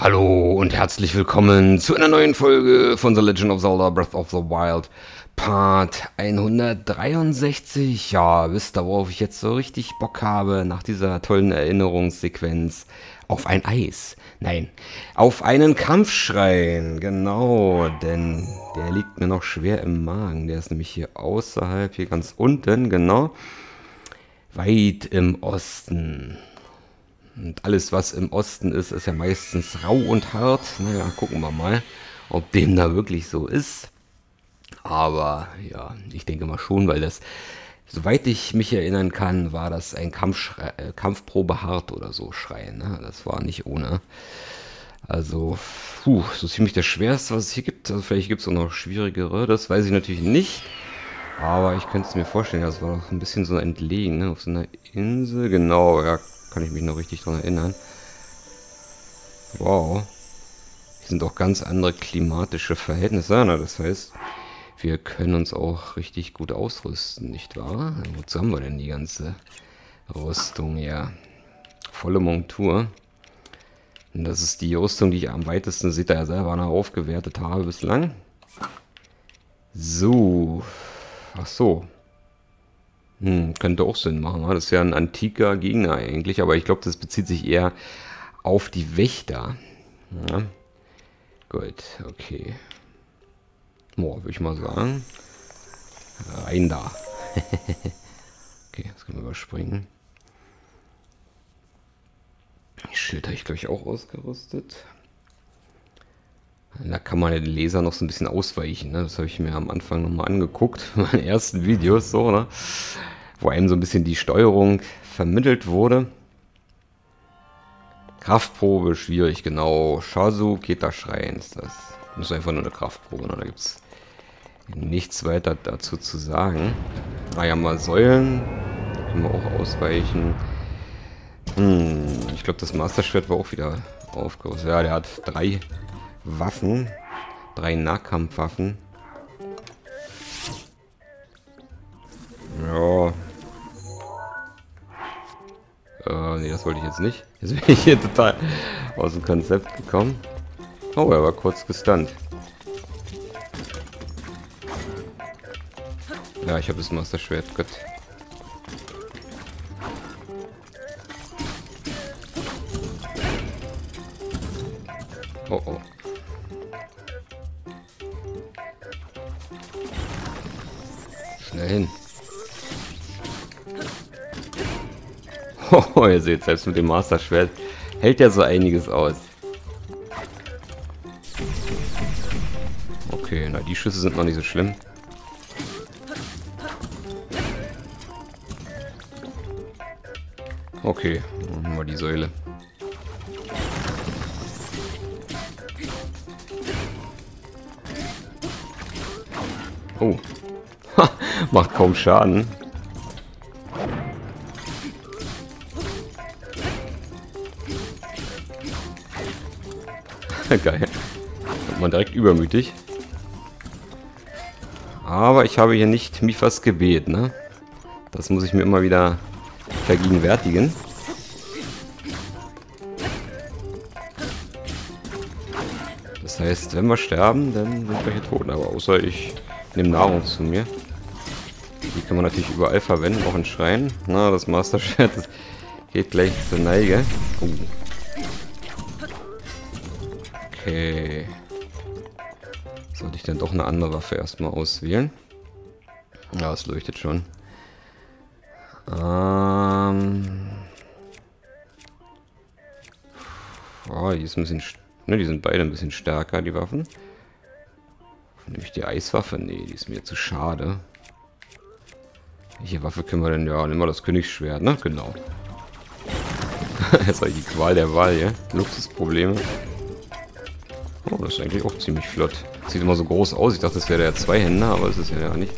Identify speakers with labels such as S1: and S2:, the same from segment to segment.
S1: Hallo und herzlich willkommen zu einer neuen Folge von The Legend of Zelda Breath of the Wild, Part 163. Ja, wisst ihr, worauf ich jetzt so richtig Bock habe nach dieser tollen Erinnerungssequenz? Auf ein Eis. Nein, auf einen Kampfschrein. Genau, denn der liegt mir noch schwer im Magen. Der ist nämlich hier außerhalb, hier ganz unten, genau. Weit im Osten. Und alles, was im Osten ist, ist ja meistens rau und hart. Naja, gucken wir mal, ob dem da wirklich so ist. Aber ja, ich denke mal schon, weil das, soweit ich mich erinnern kann, war das ein Kampfprobe hart oder so Schreien. Ne? Das war nicht ohne. Also, so ziemlich das Schwerste, was es hier gibt. Also vielleicht gibt es auch noch schwierigere, das weiß ich natürlich nicht. Aber ich könnte es mir vorstellen, das war noch ein bisschen so entlegen, ne? Auf so einer Insel. Genau, ja, kann ich mich noch richtig dran erinnern. Wow. Hier sind auch ganz andere klimatische Verhältnisse. Na, das heißt, wir können uns auch richtig gut ausrüsten, nicht wahr? Wozu haben wir denn die ganze Rüstung? Ja, volle Montur. Und das ist die Rüstung, die ich am weitesten, seht ihr ja selber, noch aufgewertet habe bislang. So. Ach so. Könnte auch Sinn machen. Das ist ja ein antiker Gegner eigentlich, aber ich glaube, das bezieht sich eher auf die Wächter. Ja. Gut, okay. Boah, würde ich mal sagen. Rein da. Okay, das können wir überspringen. Schild habe ich, glaube ich, auch ausgerüstet. Da kann man ja den Laser noch so ein bisschen ausweichen. Ne? Das habe ich mir am Anfang nochmal angeguckt, in meinen ersten Videos, so, ne? Wo einem so ein bisschen die Steuerung vermittelt wurde. Kraftprobe, schwierig, genau. Shazu Keta Schreins, das ist einfach nur eine Kraftprobe. Ne? Da gibt es nichts weiter dazu zu sagen. Ah ja, mal Säulen, da können wir auch ausweichen. Ich glaube, das Master-Schwert war auch wieder aufgerüstet. Ja, der hat 3 Waffen, 3 Nahkampfwaffen. Ja. Nee, das wollte ich jetzt nicht. Jetzt bin ich hier total aus dem Konzept gekommen. Oh, er war kurz gestunt. Ja, ich habe das Master-Schwert, Gott. Oh, oh. Schnell hin. Oh, ihr seht, selbst mit dem Master-Schwert hält ja so einiges aus. Okay, na die Schüsse sind noch nicht so schlimm. Okay, machen wir die Säule. Oh. Macht kaum Schaden. Geil. Wird man direkt übermütig. Aber ich habe hier nicht Mifas Gebet, ne? Das muss ich mir immer wieder vergegenwärtigen. Das heißt, wenn wir sterben, dann sind wir hier tot. Aber außer ich nehme Nahrung zu mir. Die kann man natürlich überall verwenden, auch in Schreien. Na, das Master-Schwert geht gleich zur Neige. Oh. Okay. Sollte ich dann doch eine andere Waffe erstmal auswählen? Ja, es leuchtet schon. Oh, die ist ein bisschen... Ne, die sind beide ein bisschen stärker, die Waffen. Nehme ich die Eiswaffe? Nee, die ist mir zu schade. Welche Waffe können wir denn? Ja, nehmen wir das Königsschwert, ne? Genau. Jetzt habe ich die Qual der Wahl hier. Luxusprobleme. Oh, das ist eigentlich auch ziemlich flott. Sieht immer so groß aus. Ich dachte, das wäre der Zweihänder, aber das ist ja nicht.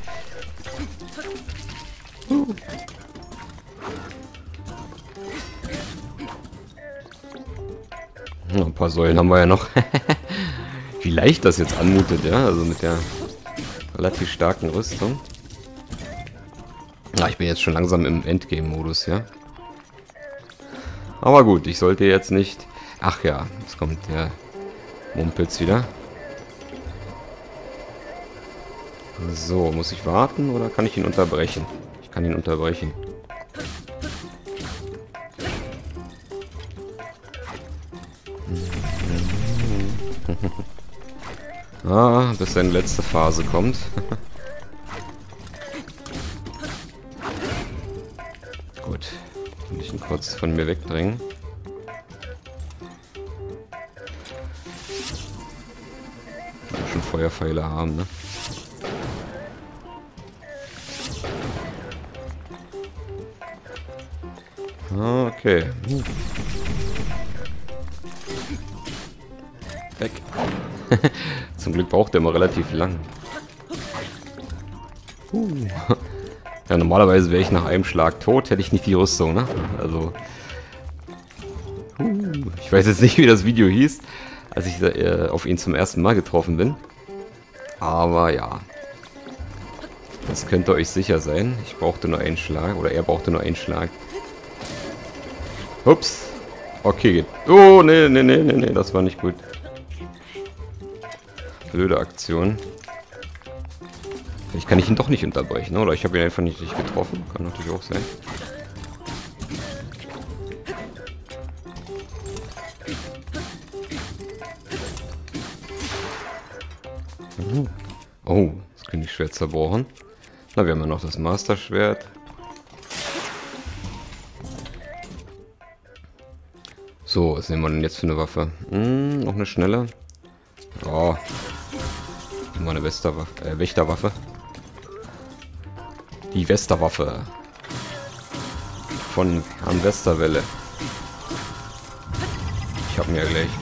S1: Ja, ein paar Säulen haben wir ja noch. Wie leicht das jetzt anmutet, ja? Also mit der relativ starken Rüstung. Ja, ich bin jetzt schon langsam im Endgame-Modus, ja. Aber gut, ich sollte jetzt nicht Ach ja, jetzt kommt der Mumpitz wieder. So, muss ich warten oder kann ich ihn unterbrechen? Ich kann ihn unterbrechen. Ah, bis seine letzte Phase kommt. Gut. Kann ich ihn kurz von mir wegdrängen. Ich schon Feuerpfeile haben, ne? Okay. Weg. Zum Glück braucht der immer relativ lang. Ja, normalerweise wäre ich nach einem Schlag tot, hätte ich nicht die Rüstung, ne? Also. Ich weiß jetzt nicht, wie das Video hieß, als ich auf ihn zum ersten Mal getroffen bin. Aber ja. Das könnt ihr euch sicher sein. Ich brauchte nur einen Schlag. Oder er brauchte nur einen Schlag. Ups. Okay, geht. Oh, nee, das war nicht gut. Blöde Aktion. Vielleicht kann ich ihn doch nicht unterbrechen, oder? Ich habe ihn einfach nicht getroffen. Kann natürlich auch sein. Oh, das Königsschwert zerbrochen. Na, wir haben ja noch das Master-Schwert. So, was nehmen wir denn jetzt für eine Waffe? Noch eine schnelle. Oh. Immer eine Wächterwaffe. Die Westerwaffe. Von Herrn Westerwelle. Ich hab mir ja gleich.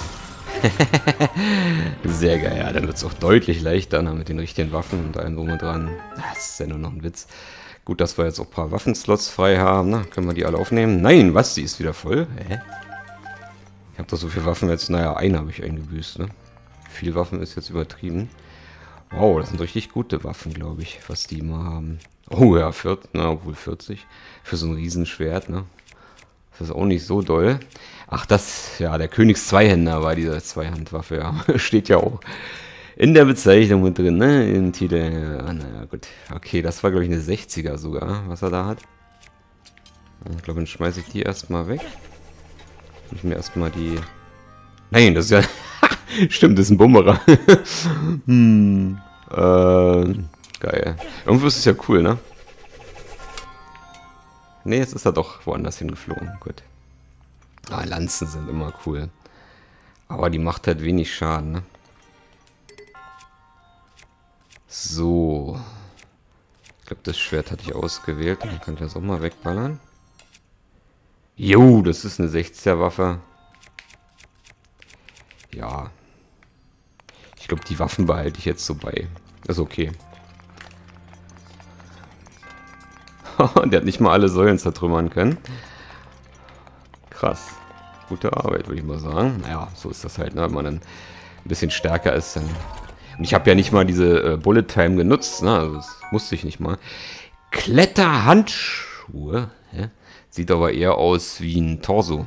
S1: Sehr geil, ja, dann wird es auch deutlich leichter mit den richtigen Waffen und allem drum und dran. Das ist ja nur noch ein Witz. Gut, dass wir jetzt auch ein paar Waffenslots frei haben. Na, können wir die alle aufnehmen? Nein, was? Die ist wieder voll? Hä? Ich habe doch so viele Waffen jetzt. Naja, eine habe ich eingebüßt, ne? Viel Waffen ist jetzt übertrieben. Wow, das sind richtig gute Waffen, glaube ich, was die immer haben. Oh ja, obwohl 40. Für so ein Riesenschwert, ne? Das ist auch nicht so doll. Ach, das, ja, der Königs-Zweihänder war diese Zweihandwaffe, ja. Steht ja auch in der Bezeichnung mit drin, ne? Im Titel. Ah, naja, gut. Okay, das war, glaube ich, eine 60er sogar, was er da hat. Ich glaube, dann schmeiße ich die erstmal weg. Ich mir erstmal die... Nein, das ist ja... Stimmt, das ist ein Bumerang. Geil. Irgendwo ist es ja cool, ne? Ne, jetzt ist er doch woanders hingeflogen. Gut. Ah, Lanzen sind immer cool. Aber die macht halt wenig Schaden, ne? So. Ich glaube, das Schwert hatte ich ausgewählt. Dann kann ich das auch mal wegballern. Jo, das ist eine 60er Waffe. Ja. Ich glaube, die Waffen behalte ich jetzt so bei. Ist okay. Der hat nicht mal alle Säulen zertrümmern können. Krass. Gute Arbeit, würde ich mal sagen. Naja, so ist das halt, ne? Wenn man dann ein bisschen stärker ist. Dann und ich habe ja nicht mal diese Bullet Time genutzt. Ne? Also das musste ich nicht mal. Kletterhandschuhe. Ja? Sieht aber eher aus wie ein Torso.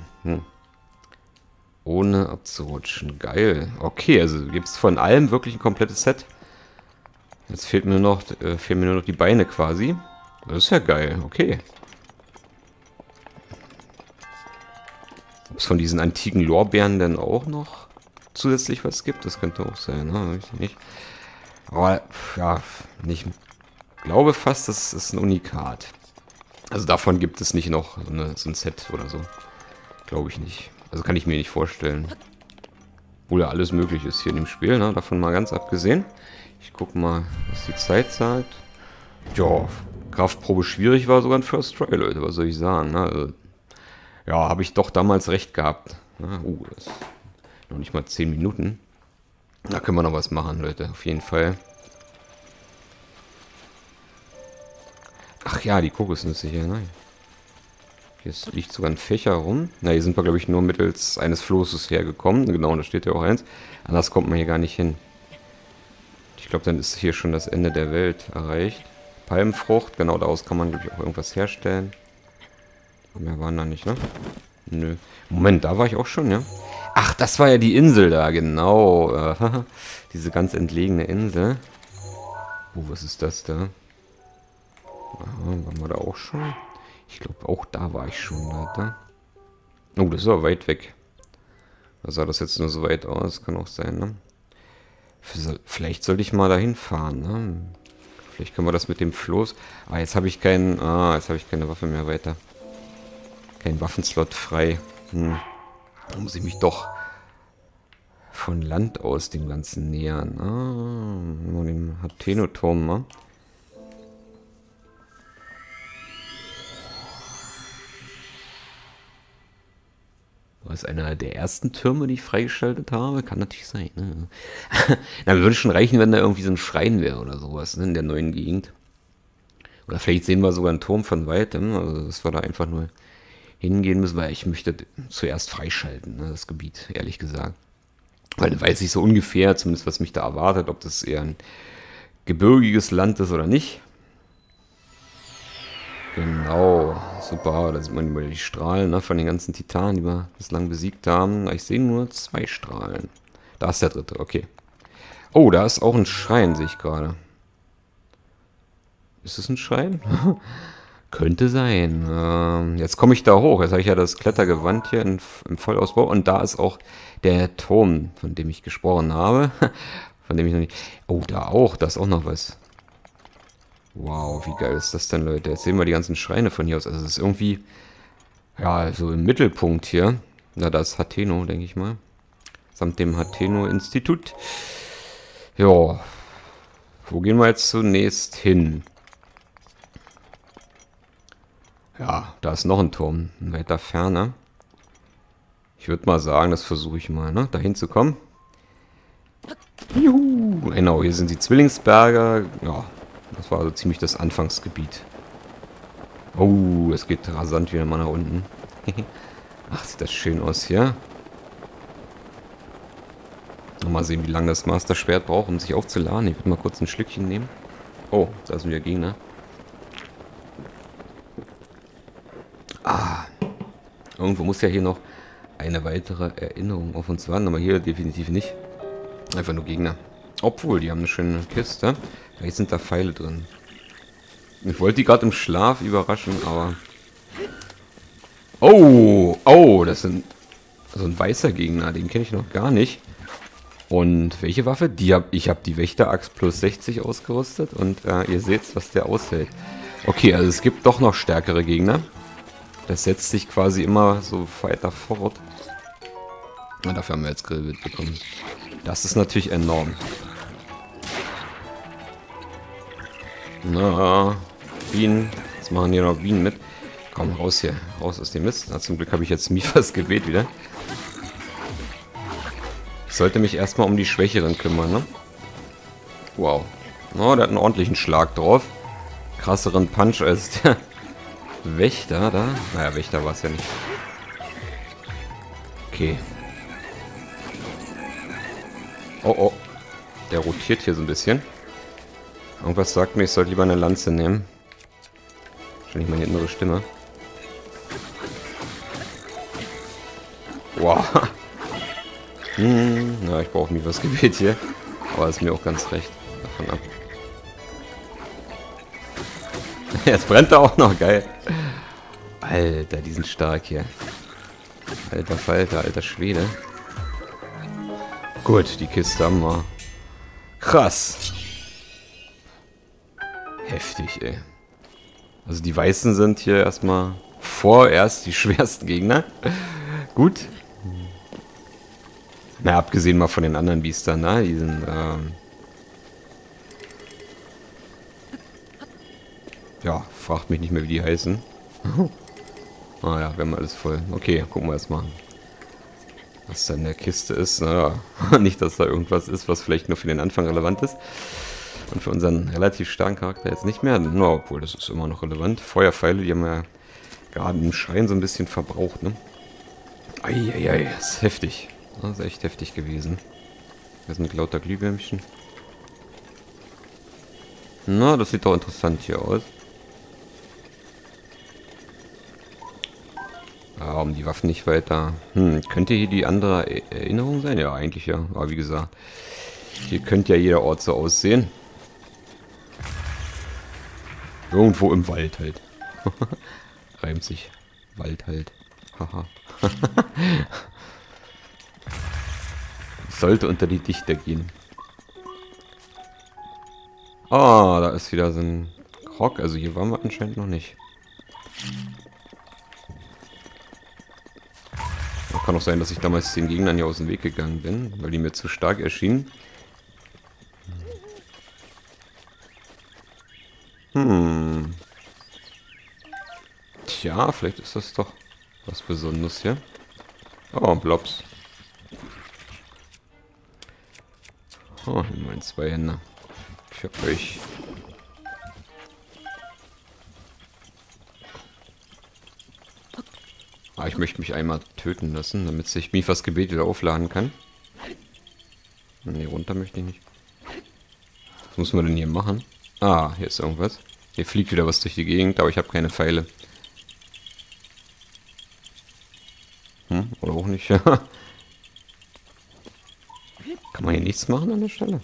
S1: Ohne abzurutschen. Geil. Okay, also gibt es von allem wirklich ein komplettes Set. Jetzt fehlen mir nur noch die Beine quasi. Das ist ja geil. Okay. Ob es von diesen antiken Lorbeeren denn auch noch zusätzlich was gibt? Das könnte auch sein, ne? Ich nicht. Aber, ja, ich glaube fast, das ist ein Unikat. Also davon gibt es nicht noch so ein Set oder so. Glaube ich nicht. Also kann ich mir nicht vorstellen. Obwohl ja alles möglich ist hier in dem Spiel, ne? Davon mal ganz abgesehen. Ich gucke mal, was die Zeit sagt. Ja, Kraftprobe schwierig war sogar ein First Try, Leute. Was soll ich sagen, ne? Also, ja, habe ich doch damals recht gehabt. Ne? Das ist noch nicht mal 10 Minuten. Da können wir noch was machen, Leute. Auf jeden Fall. Ach ja, die Kokosnüsse hier, ne? Hier liegt sogar ein Fächer rum. Na, hier sind wir, glaube ich, nur mittels eines Flosses hergekommen. Genau, da steht ja auch eins. Anders kommt man hier gar nicht hin. Ich glaube, dann ist hier schon das Ende der Welt erreicht. Palmfrucht, genau, daraus kann man, glaube ich, auch irgendwas herstellen. Mehr waren da nicht, ne? Nö. Moment, da war ich auch schon, ja? Ach, das war ja die Insel da, genau. Diese ganz entlegene Insel. Oh, was ist das da? Aha, waren wir da auch schon? Ich glaube, auch da war ich schon, Leute. Oh, das ist aber weit weg. Da sah das jetzt nur so weit aus. Kann auch sein, ne? Vielleicht sollte ich mal dahin fahren, ne? Vielleicht können wir das mit dem Floß... Ah, jetzt habe ich keinen... Ah, jetzt habe ich keine Waffe mehr weiter. Kein Waffenslot frei. Da muss ich mich doch von Land aus dem Ganzen nähern. Ah, nur den Hateno-Turm, ne? Das ist einer der ersten Türme, die ich freigeschaltet habe. Kann natürlich sein, ne? Na, würde schon reichen, wenn da irgendwie so ein Schrein wäre oder sowas, ne, in der neuen Gegend. Oder vielleicht sehen wir sogar einen Turm von weitem. Also, dass wir da einfach nur hingehen müssen, weil ich möchte zuerst freischalten, ne, das Gebiet, ehrlich gesagt. Weil dann weiß ich so ungefähr, zumindest was mich da erwartet, ob das eher ein gebirgiges Land ist oder nicht. Genau, super, da sieht man über die Strahlen, ne, von den ganzen Titanen, die wir bislang besiegt haben. Ich sehe nur 2 Strahlen. Da ist der dritte, okay. Oh, da ist auch ein Schrein, sehe ich gerade. Ist es ein Schrein? Könnte sein. Jetzt komme ich da hoch. Jetzt habe ich ja das Klettergewand hier im Vollausbau. Und da ist auch der Turm, von dem ich gesprochen habe. Von dem ich noch nicht... Oh, da auch. Da ist auch noch was. Wow, wie geil ist das denn, Leute? Jetzt sehen wir die ganzen Schreine von hier aus. Also es ist irgendwie... Ja, so im Mittelpunkt hier. Na, da ist Hateno, denke ich mal. Samt dem Hateno-Institut. Ja. Wo gehen wir jetzt zunächst hin? Ja, da ist noch ein Turm, in weiter Ferne. Ich würde mal sagen, das versuche ich mal, ne? Dahin zu kommen. Juhu. Genau, hier sind die Zwillingsberge. Ja, das war also ziemlich das Anfangsgebiet. Oh, es geht rasant wieder mal nach unten. Ach, sieht das schön aus hier. Mal sehen, wie lange das Master Schwert braucht, um sich aufzuladen. Ich würde mal kurz ein Schlückchen nehmen. Oh, da sind wieder Gegner. Ah, irgendwo muss ja hier noch eine weitere Erinnerung auf uns warten, aber hier definitiv nicht. Einfach nur Gegner. Obwohl, die haben eine schöne Kiste. Vielleicht sind da Pfeile drin. Ich wollte die gerade im Schlaf überraschen, aber... Oh, oh, das sind so ein weißer Gegner, den kenne ich noch gar nicht. Und welche Waffe? Ich habe die Wächteraxt plus 60 ausgerüstet und ihr seht, was der aushält. Okay, also es gibt doch noch stärkere Gegner. Das setzt sich quasi immer so weiter fort. Und dafür haben wir jetzt Grillwild bekommen. Das ist natürlich enorm. Na, Bienen. Jetzt machen hier noch Bienen mit. Komm, raus hier. Raus aus dem Mist. Na, zum Glück habe ich jetzt Mifas Gebet wieder. Ich sollte mich erstmal um die Schwächeren kümmern, ne? Wow. Oh, der hat einen ordentlichen Schlag drauf. Krasseren Punch als der Wächter da. Naja, Wächter war es ja nicht. Okay. Oh, oh. Der rotiert hier so ein bisschen. Irgendwas sagt mir, ich sollte lieber eine Lanze nehmen. Wahrscheinlich meine innere Stimme. Wow. Na, ich brauche nie was Gebet hier. Aber ist mir auch ganz recht. Davon ab. Jetzt brennt er auch noch, geil. Alter, die sind stark hier. Alter Falter, alter Schwede. Gut, die Kiste haben wir. Krass. Heftig, ey. Also die Weißen sind hier erstmal vorerst die schwersten Gegner. Gut. Na, abgesehen mal von den anderen Biestern, ne? Die sind, ja, fragt mich nicht mehr, wie die heißen. Ah ja, wir haben alles voll. Okay, gucken wir erstmal, was da in der Kiste ist. Naja, nicht, dass da irgendwas ist, was vielleicht nur für den Anfang relevant ist. Und für unseren relativ starken Charakter jetzt nicht mehr. Na, obwohl, das ist immer noch relevant. Feuerpfeile, die haben wir ja gerade im Schrein so ein bisschen verbraucht, ne? Eieiei, das ist heftig. Das ist echt heftig gewesen. Das sind lauter Glühwürmchen. Na, das sieht doch interessant hier aus. Ja, um die Waffen nicht weiter. Könnte hier die andere Erinnerung sein? Ja, eigentlich ja. Aber wie gesagt, hier könnte ja jeder Ort so aussehen. Irgendwo im Wald halt. Reimt sich. Wald halt. Haha. Sollte unter die Dichter gehen. Ah, da ist wieder so ein Krog. Also hier waren wir anscheinend noch nicht. Kann auch sein, dass ich damals den Gegnern hier aus dem Weg gegangen bin, weil die mir zu stark erschienen. Tja, vielleicht ist das doch was Besonderes hier. Oh, Blobs. Oh, mein Zweihänder. Für euch. Ah, ich möchte mich einmal töten lassen, damit sich Mifas Gebet wieder aufladen kann. Ne, runter möchte ich nicht. Was muss man denn hier machen? Ah, hier ist irgendwas. Hier fliegt wieder was durch die Gegend, aber ich habe keine Pfeile. Oder auch nicht. Kann man hier nichts machen an der Stelle?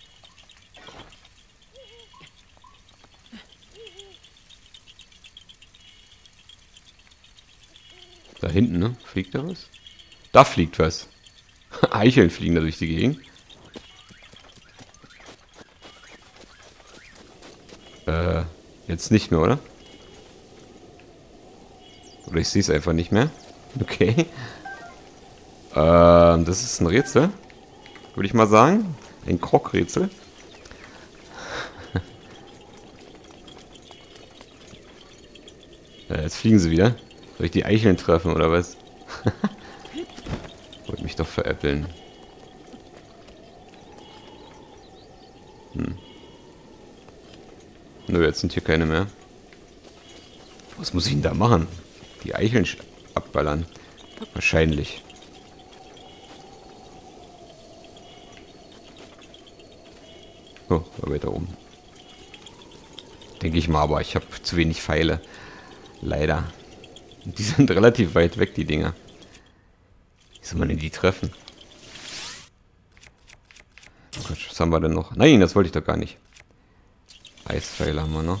S1: Da hinten, ne? Fliegt da was? Da fliegt was. Eicheln fliegen da durch die Gegend. Jetzt nicht mehr, oder? Oder ich sehe es einfach nicht mehr. Okay. Das ist ein Rätsel. Würde ich mal sagen. Ein Krog-Rätsel. Jetzt fliegen sie wieder. Soll ich die Eicheln treffen, oder was? Wollte mich doch veräppeln. Nö, jetzt sind hier keine mehr. Was muss ich denn da machen? Die Eicheln abballern. Wahrscheinlich. Oh, war weiter oben. Denke ich mal, aber ich habe zu wenig Pfeile. Leider. Die sind relativ weit weg, die Dinger. Wie soll man denn die treffen? Oh Gott, was haben wir denn noch? Nein, das wollte ich doch gar nicht. Eispfeile haben wir noch.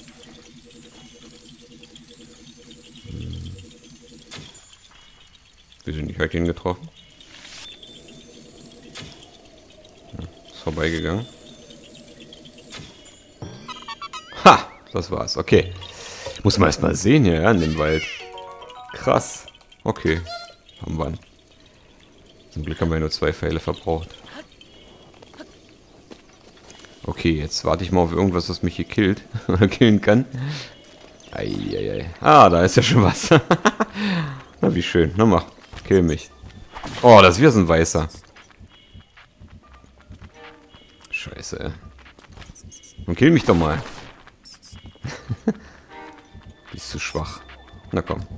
S1: Wir sind nicht heute hingetroffen. Ist vorbeigegangen. Ha! Das war's. Okay. Muss man erst mal sehen hier, ja, in dem Wald. Krass. Okay. Haben wir. Zum Glück haben wir nur 2 Pfeile verbraucht. Okay, jetzt warte ich mal auf irgendwas, was mich hier killt. Oder killen kann. Eieiei. Ah, da ist ja schon was. Na, wie schön. Na, mach. Kill mich. Oh, das ist wieder so ein weißer. Scheiße, ey. Und kill mich doch mal. Bist zu schwach. Na komm.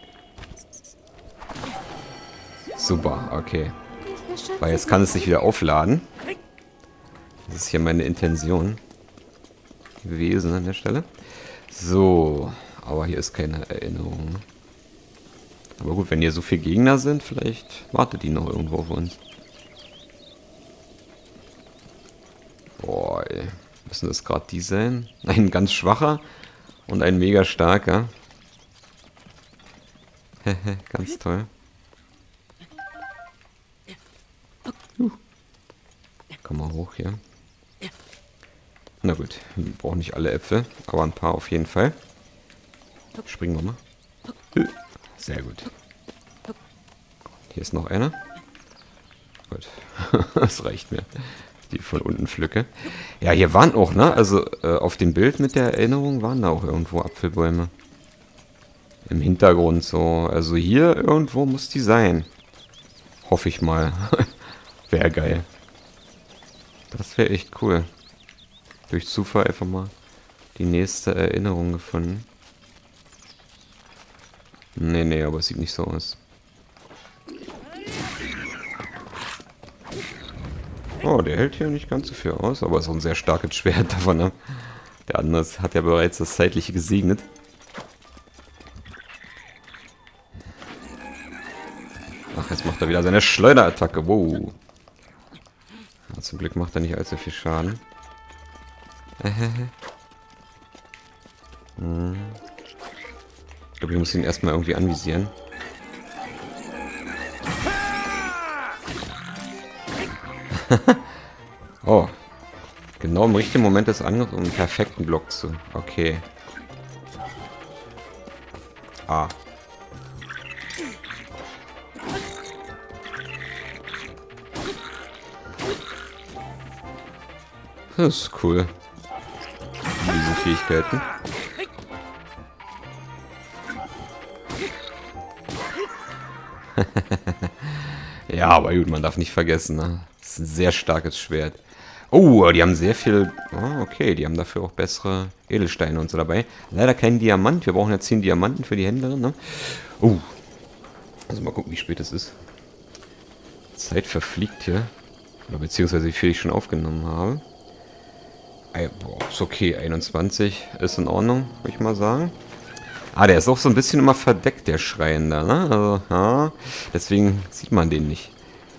S1: Super, okay. Weil jetzt kann es sich wieder aufladen. Das ist hier meine Intention gewesen an der Stelle. So, aber hier ist keine Erinnerung. Aber gut, wenn hier so viele Gegner sind, vielleicht wartet die noch irgendwo auf uns. Boah, ey. Müssen das gerade die sein? Ein ganz schwacher und ein mega starker. Hehe, ganz toll. Komm mal hoch hier. Na gut, wir brauchen nicht alle Äpfel, aber ein paar auf jeden Fall. Springen wir mal. Sehr gut. Hier ist noch einer. Gut, das reicht mir. Die von unten pflücke. Ja, hier waren auch, ne? Also auf dem Bild mit der Erinnerung waren da auch irgendwo Apfelbäume. Im Hintergrund so. Also hier irgendwo muss die sein. Hoffe ich mal. Wäre geil. Das wäre echt cool. Durch Zufall einfach mal die nächste Erinnerung gefunden. Nee, aber es sieht nicht so aus. Oh, der hält hier nicht ganz so viel aus, aber ist auch ein sehr starkes Schwert davon, ne? Der andere hat ja bereits das Zeitliche gesegnet. macht er wieder seine Schleuderattacke. Wow. Ja, zum Glück macht er nicht allzu viel Schaden. Ich glaube, ich muss ihn erstmal irgendwie anvisieren. Oh. Genau im richtigen Moment des Angriffs, um einen perfekten Block zu... Okay. Ah. Das ist cool. Diese Fähigkeiten. Ja, aber gut, man darf nicht vergessen, ne? Das ist ein sehr starkes Schwert. Oh, die haben sehr viel... Oh, okay, die haben dafür auch bessere Edelsteine und so dabei. Leider kein Diamant. Wir brauchen ja 10 Diamanten für die Händlerin, ne? Oh. Also mal gucken, wie spät es ist. Zeit verfliegt hier. Oder beziehungsweise wie viel ich schon aufgenommen habe. Boah, ist okay. 21 ist in Ordnung, würde ich mal sagen. Ah, der ist auch so ein bisschen immer verdeckt, der Schrein da, ne? Also, ja. Deswegen sieht man den nicht.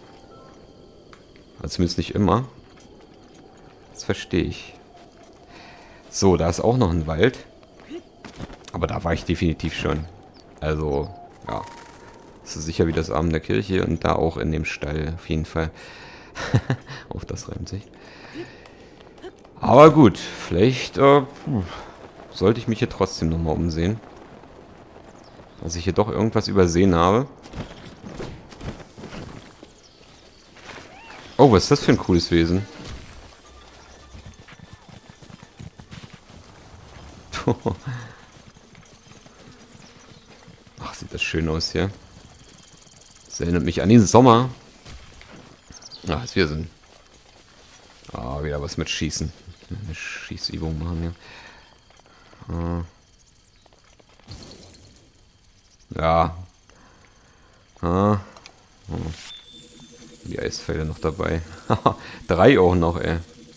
S1: Also zumindest nicht immer. Das verstehe ich. So, da ist auch noch ein Wald. Aber da war ich definitiv schon. Also, ja. Das ist sicher wie das Abend der Kirche und da auch in dem Stall, auf jeden Fall. Auch das reimt sich. Aber gut, vielleicht sollte ich mich hier trotzdem nochmal umsehen. Dass ich hier doch irgendwas übersehen habe. Oh, was ist das für ein cooles Wesen? Ach, sieht das schön aus hier. Das erinnert mich an den Sommer. Ah, ist wieder so ein... Ah, wieder was mit Schießen. Eine Schießübung machen hier. Ja. Die Eisfelder noch dabei. 3 auch noch, ey.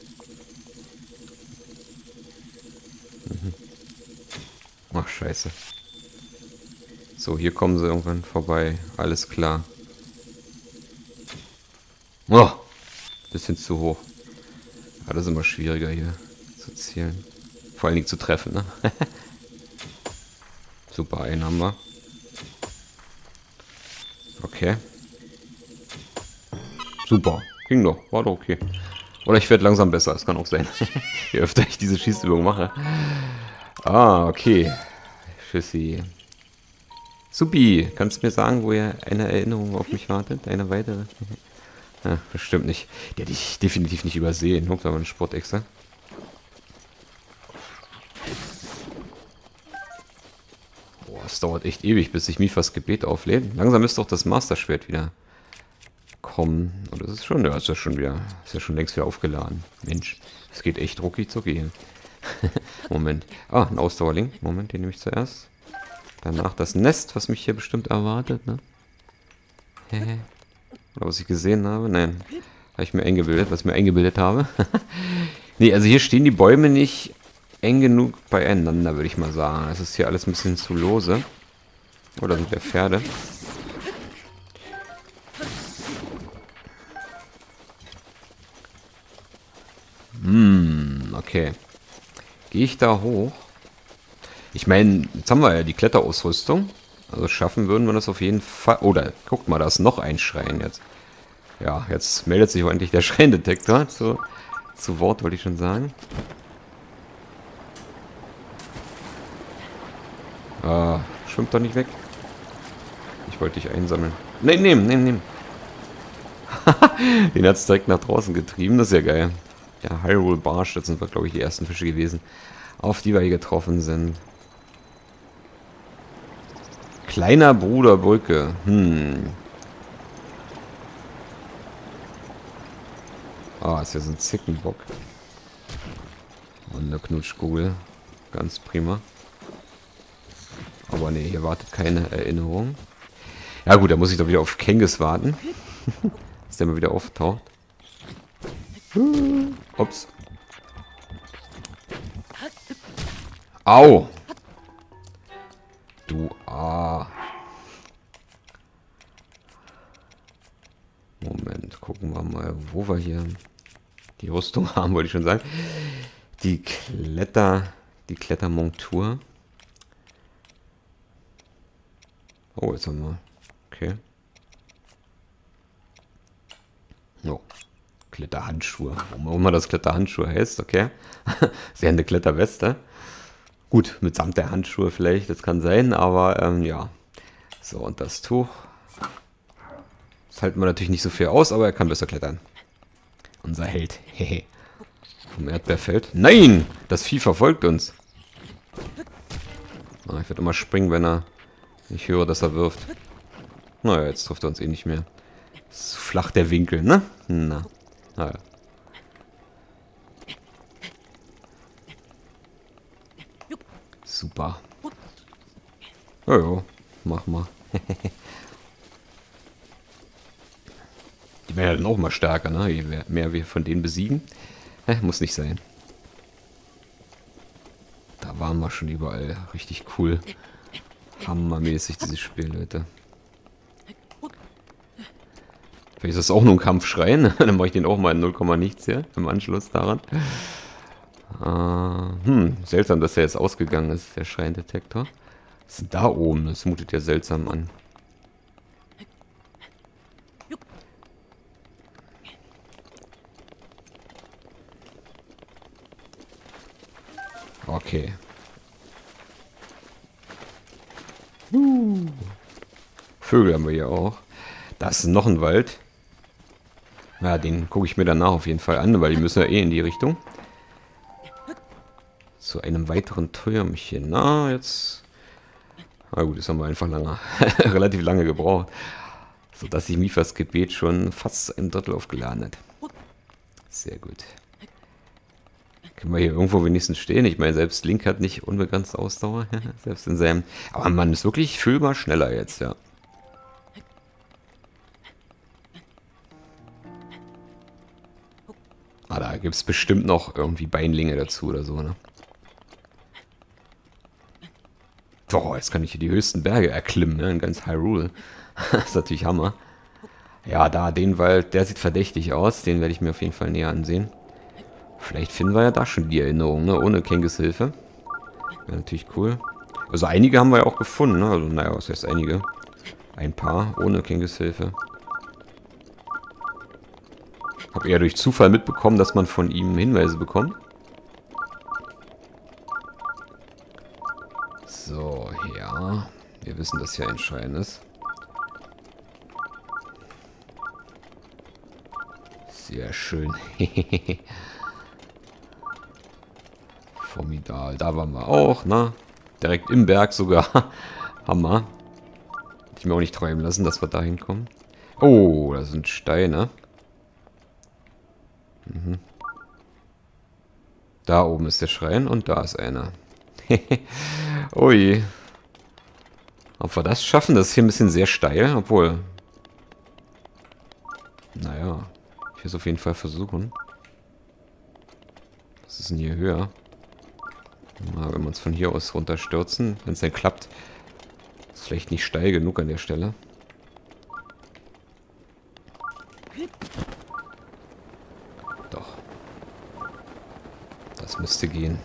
S1: Ach, scheiße. So, hier kommen sie irgendwann vorbei. Alles klar. Oh, bisschen zu hoch. Ja, das ist immer schwieriger hier zu zielen. Vor allen Dingen zu treffen, ne? Super, einen haben wir. Okay. Super. Ging doch. War doch okay. Oder ich werde langsam besser. Das kann auch sein. Je öfter ich diese Schießübung mache. Ah, okay. Tschüssi. Supi. Kannst du mir sagen, wo ja eine Erinnerung auf mich wartet? Eine weitere? Ja, bestimmt nicht. Die hätte ich definitiv nicht übersehen. Guck, da war eine Sportechse. Boah, es dauert echt ewig, bis sich Mifas Gebet auflädt. Langsam müsste doch das Master-Schwert wieder kommen. Und das ist schon, ja, ist ja schon wieder, ist ja schon längst wieder aufgeladen. Mensch, es geht echt rucki zucki hier. Moment. Ah, ein Ausdauerling. Moment, den nehme ich zuerst. Danach das Nest, was mich hier bestimmt erwartet, ne? Oder was ich gesehen habe. Nein, habe ich mir eingebildet, was ich mir eingebildet habe. Nee, also hier stehen die Bäume nicht eng genug beieinander, würde ich mal sagen. Es ist hier alles ein bisschen zu lose. Oder sind der Pferde. Okay. Gehe ich da hoch? Ich meine, jetzt haben wir ja die Kletterausrüstung. Also schaffen würden wir das auf jeden Fall. Oder, guckt mal, da ist noch ein Schrein jetzt. Ja, jetzt meldet sich endlich der Schreindetektor zu Wort, wollte ich schon sagen. Schwimmt doch nicht weg. Ich wollte dich einsammeln. Nein, nehmen. Den hat es direkt nach draußen getrieben, das ist ja geil. Der Hyrule Barsch, das sind, glaube ich, die ersten Fische gewesen, auf die wir hier getroffen sind. Kleiner Bruder Brücke. Ah, ist ja so ein Zickenbock. Und eine Knutschkugel. Ganz prima. Aber nee, hier wartet keine Erinnerung. Ja gut, da muss ich doch wieder auf Kengis warten. Dass der mal wieder auftaucht. Ups. Au! Du, wo wir hier die Rüstung haben, wollte ich schon sagen. Die Klettermontur. Oh, jetzt haben wir. Okay. Oh. Kletterhandschuhe. Warum auch immer das Kletterhandschuhe heißt, okay. Sehr eine Kletterweste. Gut, mitsamt der Handschuhe vielleicht, das kann sein, aber ja. So, und das Tuch. Das halten wir natürlich nicht so viel aus, aber er kann besser klettern. Unser Held. Hehe. Vom Erdbeerfeld. Nein! Das Vieh verfolgt uns. Ah, ich werde immer springen, wenn ich höre, dass er wirft. Naja, jetzt trifft er uns eh nicht mehr. Ist zu flach der Winkel, ne? Na. Naja. Super. Jojo, mach mal. Die werden ja dann auch mal stärker, ne? Je mehr wir von denen besiegen. Muss nicht sein. Da waren wir schon überall. Richtig cool. Hammermäßig, dieses Spiel, Leute. Vielleicht ist das auch nur ein Kampfschrei. Dann mache ich den auch mal in 0, nichts hier. Im Anschluss daran. Seltsam, dass der jetzt ausgegangen ist, der Schreindetektor. Was ist denn da oben? Das mutet ja seltsam an. Okay. Vögel haben wir hier auch. Da ist noch ein Wald. Ja, den gucke ich mir danach auf jeden Fall an, weil die müssen ja eh in die Richtung. Zu einem weiteren Türmchen. Na, jetzt... Na gut, das haben wir einfach relativ lange gebraucht. Sodass sich Mifas Gebet schon fast ein Drittel aufgeladen hat. Sehr gut. Können wir hier irgendwo wenigstens stehen? Ich meine, selbst Link hat nicht unbegrenzte Ausdauer. Selbst in seinem... Aber man ist wirklich fühlbar schneller jetzt, ja. Ah, da gibt es bestimmt noch irgendwie Beinlinge dazu oder so, ne? Boah, jetzt kann ich hier die höchsten Berge erklimmen, ne? In ganz Hyrule. Das ist natürlich Hammer. Ja, da, den Wald, der sieht verdächtig aus. Den werde ich mir auf jeden Fall näher ansehen. Vielleicht finden wir ja da schon die Erinnerung, ne? Ohne Kenges Hilfe. Wäre natürlich cool. Also einige haben wir ja auch gefunden, ne? Also, naja, was heißt einige? Ein paar ohne Kenges Hilfe. Habe eher durch Zufall mitbekommen, dass man von ihm Hinweise bekommt. So, ja. Wir wissen, dass hier ein Schein ist. Sehr schön. Formidabel. Da waren wir auch, ne? Direkt im Berg sogar. Hammer. Hätte ich mir auch nicht träumen lassen, dass wir da hinkommen. Oh, da sind Steine. Mhm. Da oben ist der Schrein und da ist einer. Ui. Ob wir das schaffen, das ist hier ein bisschen sehr steil, obwohl... Naja, ich will es auf jeden Fall versuchen. Was ist denn hier höher? Na, wenn wir uns von hier aus runterstürzen, wenn es dann klappt, ist vielleicht nicht steil genug an der Stelle. Doch. Das müsste gehen.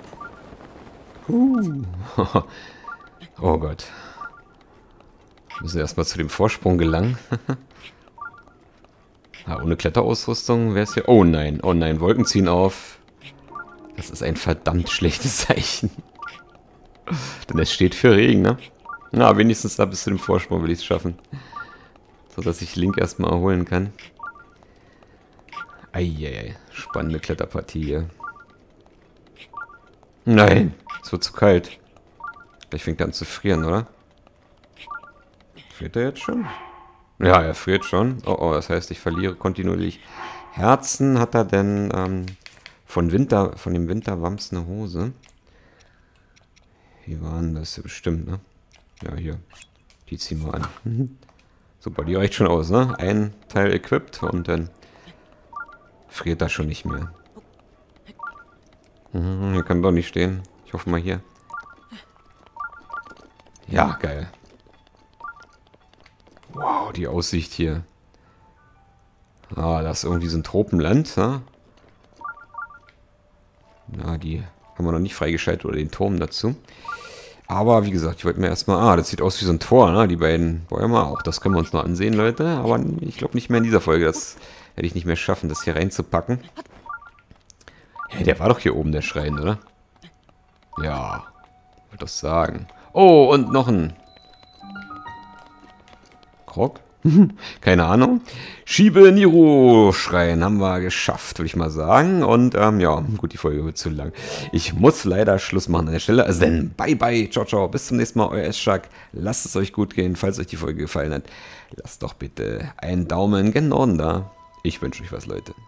S1: Oh Gott. Wir müssen erstmal zu dem Vorsprung gelangen. Ohne Kletterausrüstung wäre es hier... Oh nein, Wolken ziehen auf. Das ist ein verdammt schlechtes Zeichen. Denn es steht für Regen, ne? Na, wenigstens da bis zu dem Vorsprung will ich es schaffen. So dass ich Link erstmal erholen kann. Eieiei, spannende Kletterpartie hier. Nein, es wird zu kalt. Gleich fängt er an zu frieren, oder? Friert er jetzt schon? Ja, er friert schon. Oh, das heißt, ich verliere kontinuierlich Herzen. Hat er denn von dem Winterwams eine Hose? Wie waren das? Bestimmt, ne? Ja, hier. Die ziehen wir an. Super, die reicht schon aus, ne? Ein Teil equipped und dann friert er schon nicht mehr. Hier kann doch nicht stehen. Ich hoffe mal hier. Ja, geil. Wow, die Aussicht hier. Ah, das ist irgendwie so ein Tropenland, ne? Ja, die haben wir noch nicht freigeschaltet oder den Turm dazu. Aber wie gesagt, ich wollte mir erstmal... Ah, das sieht aus wie so ein Tor, ne? Die beiden Bäume. Auch das können wir uns noch ansehen, Leute. Aber ich glaube nicht mehr in dieser Folge. Das werde ich nicht mehr schaffen, das hier reinzupacken. Hey, der war doch hier oben, der Schrein, oder? Ja, wollte das sagen. Oh, und noch ein... Krog? Keine Ahnung. Schiebe Niro Schrein haben wir geschafft, würde ich mal sagen. Und ja, gut, die Folge wird zu lang. Ich muss leider Schluss machen an der Stelle. Also dann, bye bye, ciao, ciao. Bis zum nächsten Mal, euer Eschak. Lasst es euch gut gehen. Falls euch die Folge gefallen hat, lasst doch bitte einen Daumen gen Norden da. Ich wünsche euch was, Leute.